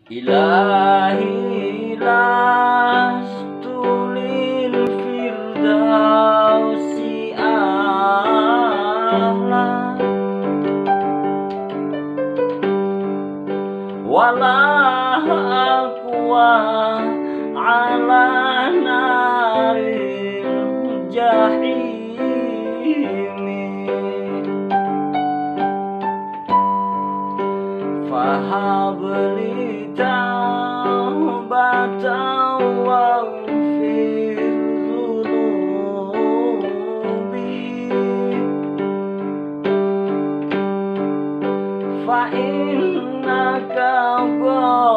Ilahi lastu lil firdausi a'la, wala aqwa ala naril jahimi. Fahabli taubatan waghfir dzunubi, fa innaka